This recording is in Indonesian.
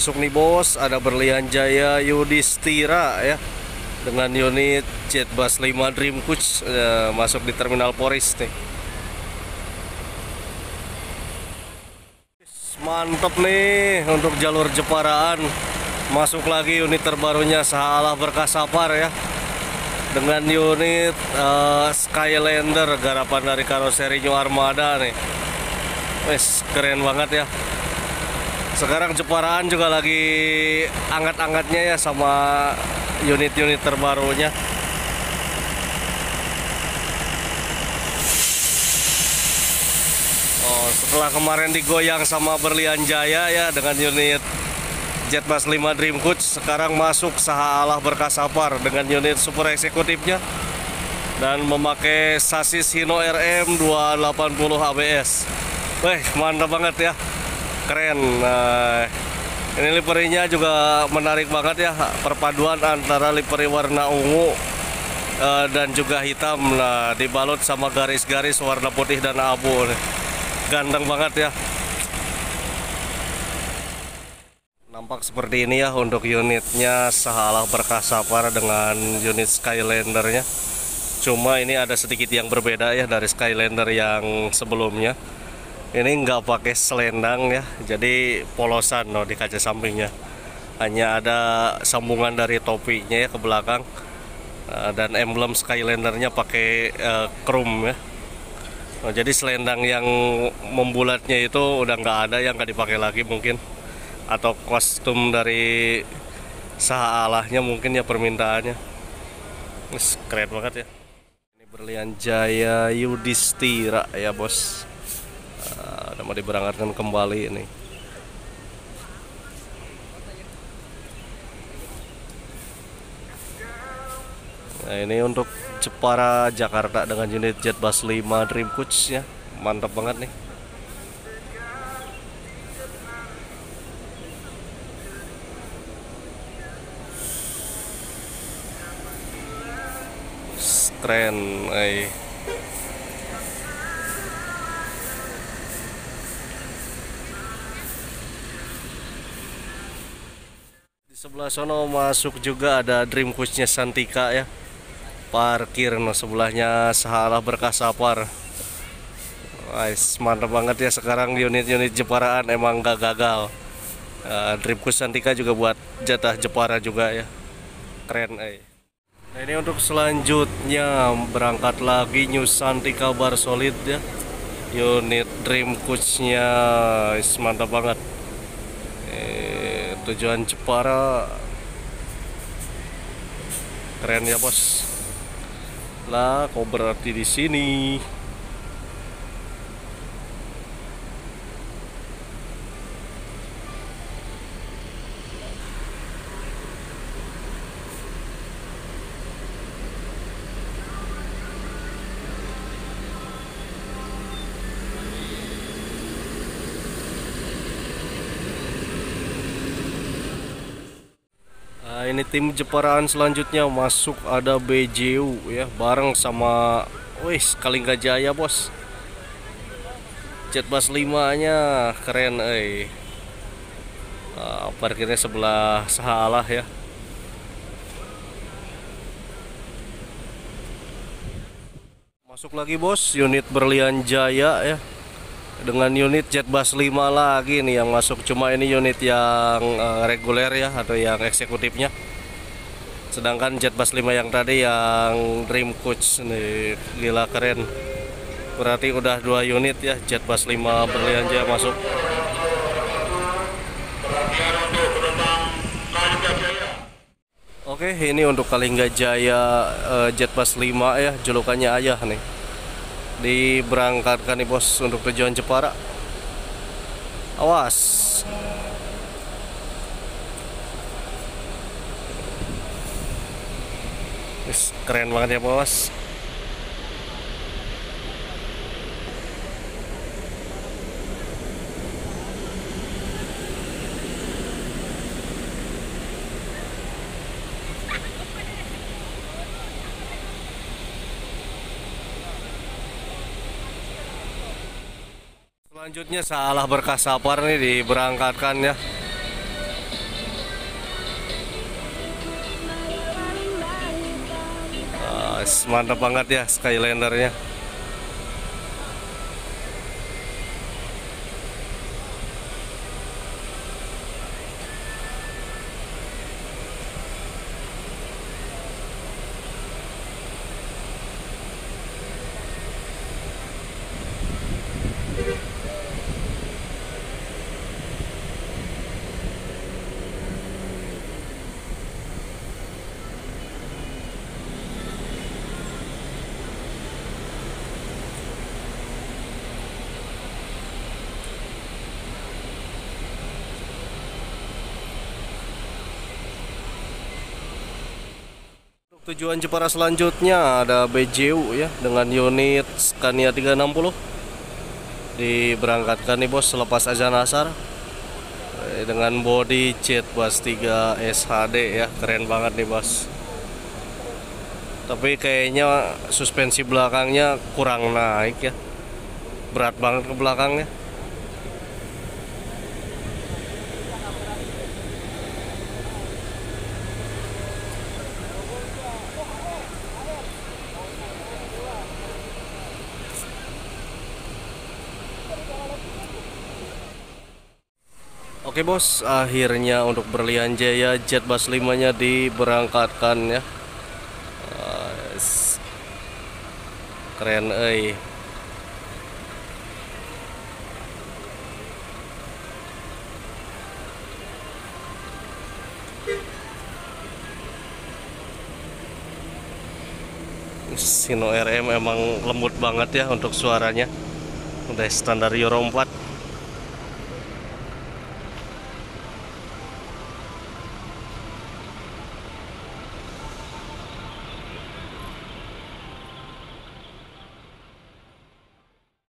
masuk nih bos, ada Berlian Jaya Yudhistira ya, dengan unit Jetbus 5 Dream Coach masuk di Terminal Poris nih. Mantep nih untuk jalur Jeparaan. Masuk lagi unit terbarunya Sahalah Berkah Sapar ya, dengan unit Skylander garapan dari karoseri New Armada nih. Wes, keren banget ya. Sekarang Jeparaan juga lagi anget-angetnya ya sama unit-unit terbarunya. Oh, setelah kemarin digoyang sama Berlian Jaya ya dengan unit Jetbus 5 Dream Coach, sekarang masuk Sahalah Berkah Sapar dengan unit super eksekutifnya dan memakai sasis Hino RM 280 ABS. Wih, mantap banget ya. Keren. Ini liverinya juga menarik banget ya, perpaduan antara livery warna ungu dan juga hitam, dibalut sama garis-garis warna putih dan abu. Ganteng banget ya. Nampak seperti ini ya untuk unitnya Sahalah Berkah Sapar dengan unit Skylandernya. Cuma ini ada sedikit yang berbeda ya dari Skylander yang sebelumnya. Ini nggak pakai selendang ya, jadi polosan di kaca sampingnya. Hanya ada sambungan dari topinya ya ke belakang, dan emblem Skylandernya pakai chrome ya. Jadi selendang yang membulatnya itu udah nggak ada, yang nggak dipakai lagi mungkin, atau kostum dari Sahalahnya mungkin ya permintaannya. Keren banget ya. Ini Berlian Jaya Yudhistira ya bos. Udah mau diberangkatkan kembali ini. Nah, ini untuk Jepara Jakarta dengan unit Jetbus 5 Dream Coach ya. Mantap banget nih. Keren, Di sebelah sono masuk juga ada Dream Coach-nya Santika ya. Parkir sebelahnya Sahalah Berkah Sapar. Mantap banget ya, sekarang unit-unit Jeparaan emang gak gagal. Dream Coach Santika juga buat jatah Jepara juga ya. Keren. Nah, ini untuk selanjutnya berangkat lagi New Santika Bar Solid ya. Unit Dream Coach-nya mantap banget. Tujuan Jepara. Keren ya bos. Lah, kok berarti di sini? Ini tim Jeparaan selanjutnya masuk, ada BJU ya, bareng sama Kalingga Jaya bos. Jetbus 5 nya keren parkirnya sebelah Sahalah ya. Masuk lagi bos, unit Berlian Jaya ya, dengan unit Jetbus 5 lagi nih yang masuk. Cuma ini unit yang reguler ya, atau yang eksekutifnya. Sedangkan Jetbus 5 yang tadi yang Dream Coach nih, gila keren. Berarti udah 2 unit ya Jetbus 5 Berlian Jaya masuk. Oke, ini untuk Kalingga Jaya Jetbus 5 ya, julukannya Ayah nih. Diberangkatkan nih bos untuk tujuan Jepara. Awas. Keren banget ya bos. Selanjutnya Sahalah Berkah Sapar nih diberangkatkan ya. Mantap banget ya Skylandernya. Tujuan Jepara selanjutnya ada BJU ya dengan unit Scania 360. Diberangkatkan nih bos selepas azan asar dengan body jet bus 3 SHD ya, keren banget nih bos. Tapi kayaknya suspensi belakangnya kurang naik ya, berat banget ke belakangnya. Oke bos, akhirnya untuk Berlian Jaya Jet Bus 5 nya diberangkatkan ya. Keren Sino RM emang lembut banget ya untuk suaranya. Udah standar Euro 4.